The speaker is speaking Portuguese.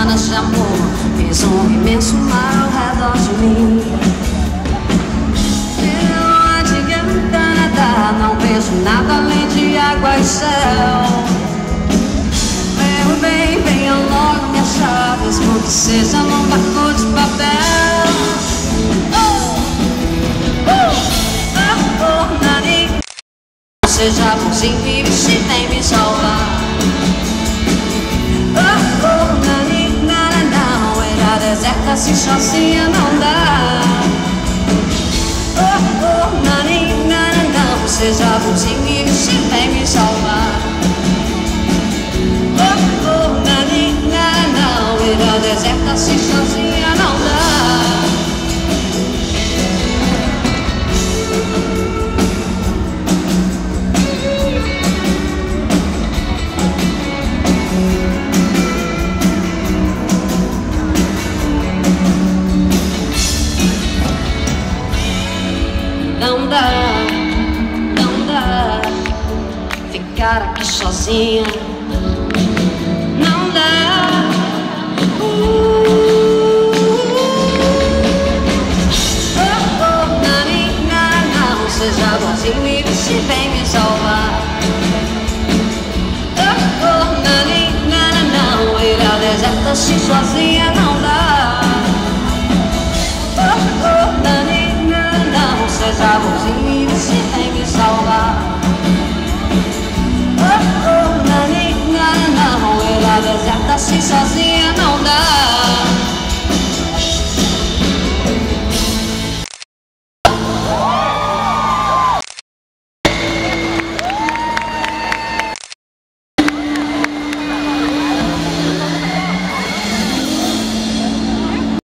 semanas de amor, fiz um imenso mar ao redor de mim. Não adianta nadar, não vejo nada além de água e céu. Meu bem, venha logo me achar, mesmo que seja num barco de papel. Seja bonzinho e vem me salvar. Poeira deserta assim sozinha não dá. Seja bonzinho e vem me salvar. Poeira deserta assim sozinha não dá. Não dá, não dá ficar aqui sozinha. Não dá. Não seja bonzinho e se vem me salvar. Não, ilha deserta assim sozinha não dá. Seja bonzinho e se vem me salvar. Não, ilha deserta assim sozinha.